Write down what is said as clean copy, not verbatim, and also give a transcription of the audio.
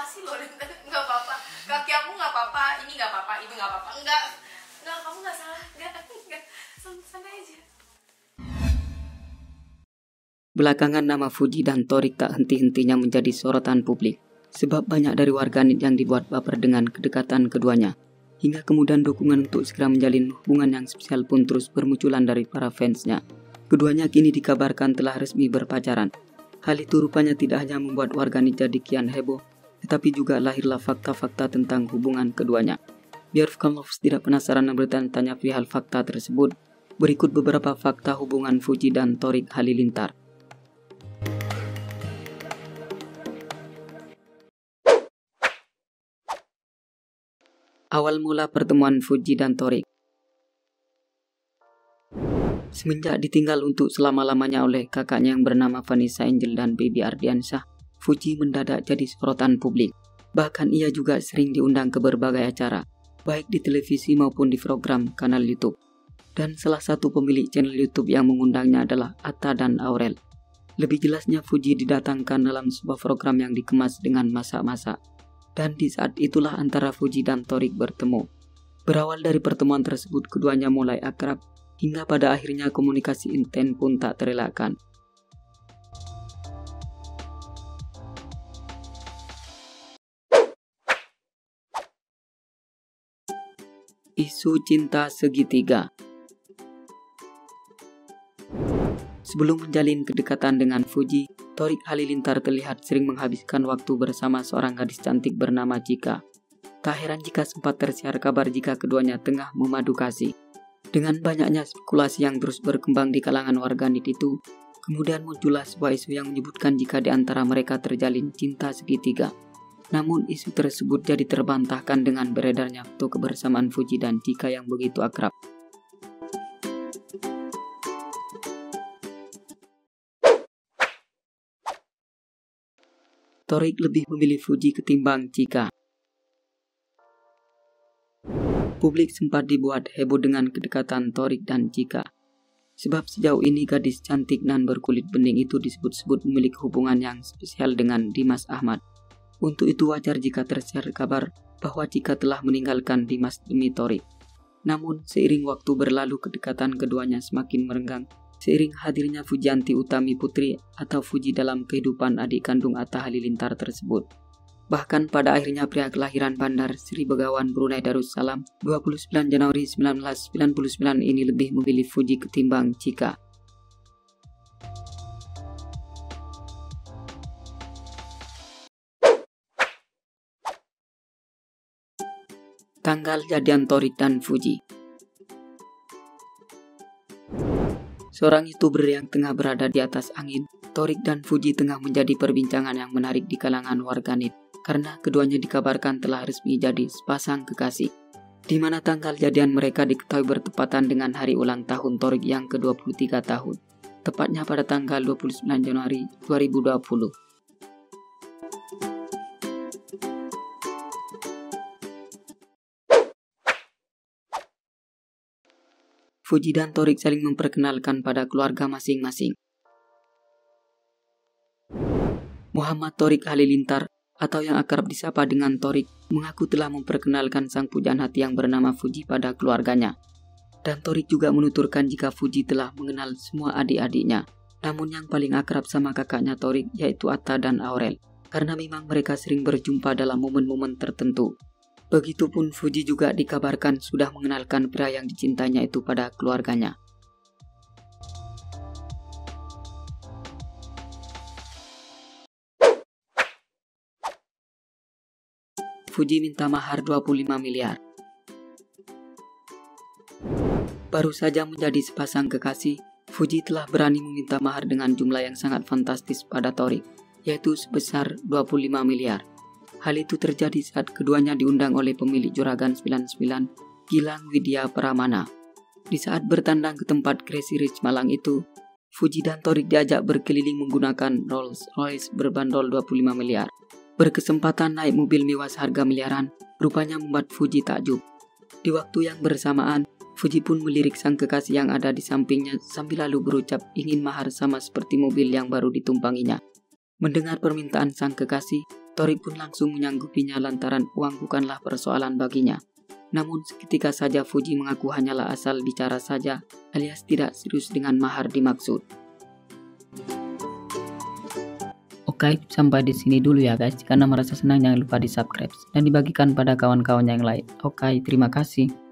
makasih loh. Nggak apa-apa, kaki aku nggak apa-apa, ini nggak apa-apa, itu nggak apa-apa. Enggak, kamu nggak salah, enggak, santai aja. Belakangan nama Fuji dan Torik tak henti-hentinya menjadi sorotan publik, sebab banyak dari warganet yang dibuat baper dengan kedekatan keduanya. Hingga kemudian dukungan untuk segera menjalin hubungan yang spesial pun terus bermunculan dari para fansnya. Keduanya kini dikabarkan telah resmi berpacaran. Hal itu rupanya tidak hanya membuat warganet jadi kian heboh, tetapi juga lahirlah fakta-fakta tentang hubungan keduanya. Biar Fukamlovers tidak penasaran dan bertanya-tanya perihal fakta tersebut, berikut beberapa fakta hubungan Fuji dan Torik Halilintar. Awal mula pertemuan Fuji dan Torik. Semenjak ditinggal untuk selama-lamanya oleh kakaknya yang bernama Vanessa Angel dan Baby Ardiansyah, Fuji mendadak jadi sorotan publik. Bahkan ia juga sering diundang ke berbagai acara, baik di televisi maupun di program kanal YouTube. Dan salah satu pemilik channel YouTube yang mengundangnya adalah Atta dan Aurel. Lebih jelasnya, Fuji didatangkan dalam sebuah program yang dikemas dengan masak-masak. Dan di saat itulah antara Fuji dan Torik bertemu. Berawal dari pertemuan tersebut, keduanya mulai akrab, hingga pada akhirnya komunikasi intens pun tak terelakkan. Isu cinta segitiga. Sebelum menjalin kedekatan dengan Fuji, Torik Halilintar terlihat sering menghabiskan waktu bersama seorang gadis cantik bernama Chika. Tak heran jika sempat tersiar kabar jika keduanya tengah memadu kasih. Dengan banyaknya spekulasi yang terus berkembang di kalangan warganet itu, kemudian muncullah sebuah isu yang menyebutkan jika di antara mereka terjalin cinta segitiga. Namun isu tersebut jadi terbantahkan dengan beredarnya foto kebersamaan Fuji dan Chika yang begitu akrab. Torik lebih memilih Fuji ketimbang Chika. Publik sempat dibuat heboh dengan kedekatan Torik dan Chika. Sebab sejauh ini gadis cantik dan berkulit bening itu disebut-sebut memiliki hubungan yang spesial dengan Dimas Ahmad. Untuk itu wajar jika tersiar kabar bahwa Chika telah meninggalkan Dimas demi Torik. Namun seiring waktu berlalu kedekatan keduanya semakin merenggang. Seiring hadirnya Fujianti Utami Putri atau Fuji dalam kehidupan adik kandung Atta Halilintar tersebut. Bahkan pada akhirnya pria kelahiran Bandar Sri Begawan Brunei Darussalam 29 Januari 1999 ini lebih memilih Fuji ketimbang Chika. Tanggal jadian Torik dan Fuji. Seorang YouTuber yang tengah berada di atas angin, Torik dan Fuji tengah menjadi perbincangan yang menarik di kalangan warganet karena keduanya dikabarkan telah resmi jadi sepasang kekasih. Di mana tanggal jadian mereka diketahui bertepatan dengan hari ulang tahun Torik yang ke-23 tahun, tepatnya pada tanggal 29 Januari 2020. Fuji dan Torik saling memperkenalkan pada keluarga masing-masing. Muhammad Torik Halilintar atau yang akrab disapa dengan Torik mengaku telah memperkenalkan sang pujaan hati yang bernama Fuji pada keluarganya. Dan Torik juga menuturkan jika Fuji telah mengenal semua adik-adiknya. Namun yang paling akrab sama kakaknya Torik yaitu Atta dan Aurel, karena memang mereka sering berjumpa dalam momen-momen tertentu. Begitupun Fuji juga dikabarkan sudah mengenalkan pria yang dicintainya itu pada keluarganya. Fuji minta mahar 25 miliar. Baru saja menjadi sepasang kekasih, Fuji telah berani meminta mahar dengan jumlah yang sangat fantastis pada Torik, yaitu sebesar 25 miliar. Hal itu terjadi saat keduanya diundang oleh pemilik Juragan 99, Gilang Widya Pramana. Di saat bertandang ke tempat Crazy Rich Malang itu, Fuji dan Torik diajak berkeliling menggunakan Rolls Royce berbandol 25 miliar. Berkesempatan naik mobil mewah seharga miliaran, rupanya membuat Fuji takjub. Di waktu yang bersamaan, Fuji pun melirik sang kekasih yang ada di sampingnya sambil lalu berucap ingin mahar sama seperti mobil yang baru ditumpanginya. Mendengar permintaan sang kekasih, Torik pun langsung menyanggupinya lantaran uang bukanlah persoalan baginya. Namun seketika saja Fuji mengaku hanyalah asal bicara saja alias tidak serius dengan mahar dimaksud. Oke, sampai di sini dulu ya guys. Jika Anda merasa senang jangan lupa di subscribe dan dibagikan pada kawan-kawan yang lain. Oke, terima kasih.